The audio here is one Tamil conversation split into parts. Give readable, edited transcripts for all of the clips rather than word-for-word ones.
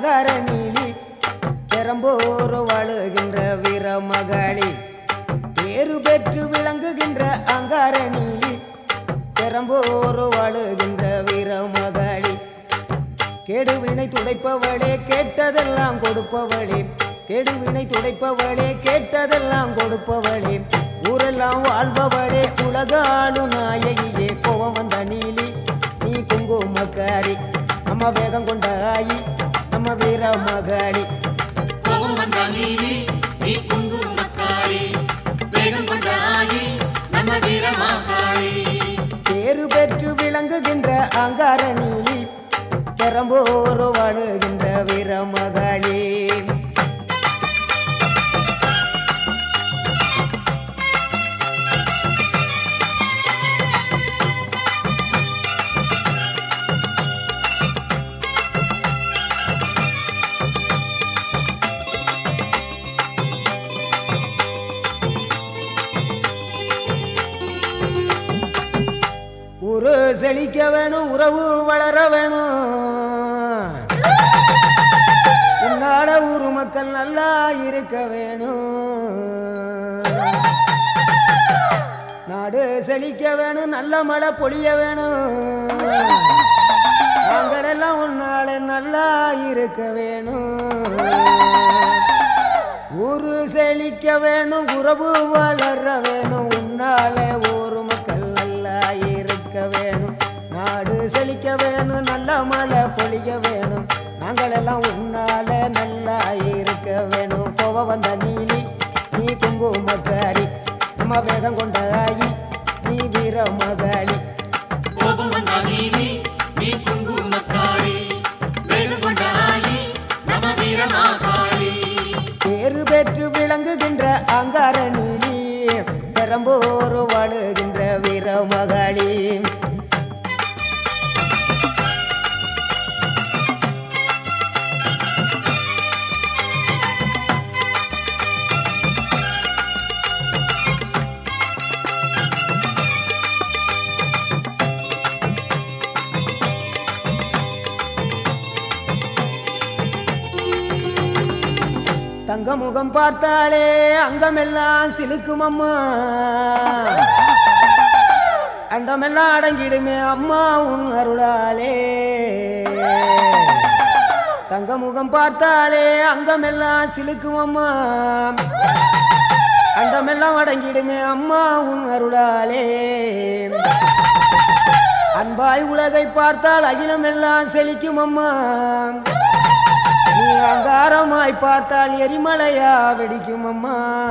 அங்காரணிலி பெரம்போர் வாழுகின்ற வீரமகளி பேரு பெற்று விளங்குகின்ற அங்காரணிலி பெரம்போர் வாழுகின்ற வீரமகளி கேடுவினை துடைப்பவளே கேட்டதெல்லாம் கொடுப்பவளே கேடுவினை துடைப்பவளே கேட்டதெல்லாம் கொடுப்பவளே ஊரெல்லாம் வாழ்பவளே உலகாலும் நாயகியே கோவம் வந்த நீலி நீ குங்குமக்காரி நம்ம வேகம் கொண்ட ஆயி நம்ம வீரமகளி கோவம் வந்த நீலி நீ குங்குமக்காரி வேகம் கொண்ட ஆயி நம்ம வீரமகளி பேரு பெற்று விளங்குகின்ற அங்காரணிலி பெரம்போர் வாழுகின்ற வீரமகளி ஊரு செழிக்க வேணும் உறவு வளர வேணும் உன்னால ஊரு மக்கள் நல்லா இருக்க வேணும் நாடு செழிக்க வேணும் நல்ல மழை பொழிய வேணும் நாங்களெல்லாம் உன்னால நல்லா இருக்க வேணும் ஊரு செழிக்க வேணும் உறவு வளர வேணும் உன்னால ஊரு மக்கள் நல்லா இருக்க வேணும் நாடு செழிக்க வேணும் நல்ல மழை பொழிய வேணும் நாங்களெல்லாம் உன்னால நல்லா இருக்க வேணும் கோவ வந்த நீலி நீ குங்குமக்காரி நம்ம வேகம் கொண்ட ஆயி நீ வீரமகளி கோபம் வந்த நீலி நீ குங்குமக்காரி வேகம் கொண்ட ஆயி நம்ம வீரமகளி பேரு பெற்று விளங்குகின்ற அங்காரணிலி பெரம்போர் வாழுகின்ற வீரமகளி தங்க முகம் பார்த்தாலே அங்கமெல்லாம் சிலுக்கும் அம்மா அண்டமெல்லாம் அடங்கிடுமே அம்மா உன் அருளாலே தங்க முகம் பார்த்தாலே அங்கமெல்லாம் சிலுக்கும் அம்மா அண்டமெல்லாம் அடங்கிடுமே அம்மா உன் அருளாலே அன்பாய் உலகை பார்த்தால் அகிலமெல்லாம் செழிக்கும் அம்மா நீ அங்காரமாய் பார்த்தால் எரிமலையா வெடிக்கும் அம்மா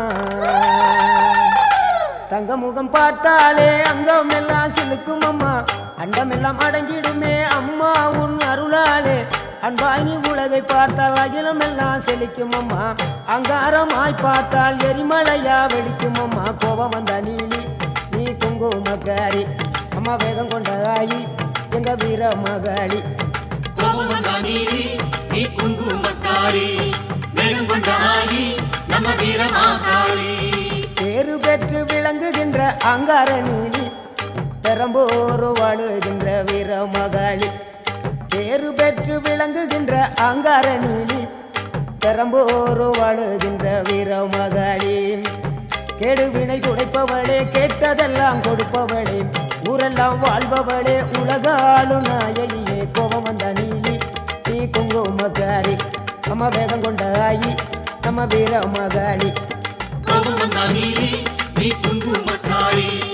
தங்க முகம் பார்த்தாலே அங்கம் எல்லாம் சிலுக்கும் அம்மா அண்டமெல்லாம் அடங்கிடுமே அம்மா உன் அருளாலே அன்பாய் நீ உலகை பார்த்தால் அகிலம் எல்லாம் செழிக்கும் அம்மா அங்காரமாய் பார்த்தால் எரிமலையா வெடிக்கும் அம்மா கோபம் வந்த நீலி நீ குங்குமக்காரி அம்மா வேகம் கொண்ட ஆயி எங்க வீரமகளி கோபம் வந்த நீலி நீ குங்குமக்காரி வேகம் கொண்ட ஆயி நம்ம வீரமகளி பேரு பெற்று விளங்குகின்ற அங்காரணிலி பெரம்போர் வாழுகின்ற வீரமகளி பேரு பெற்று விளங்குகின்ற அங்காரணிலி பெரம்போர் வாழுகின்ற வீரமகளி கேடுவினை துடைப்பவளே கேட்டதெல்லாம் கொடுப்பவளே ஊரெல்லாம் வாழ்பவளே உலகாலும் நாயகியே கோபம் வந்த நீலி நீ குங்குமக்காரி நம்ம வேகம் கொண்ட ஆயி நம்ம வீரமகளி கோபம் வந்த நீலி நீ குங்குமக்காரி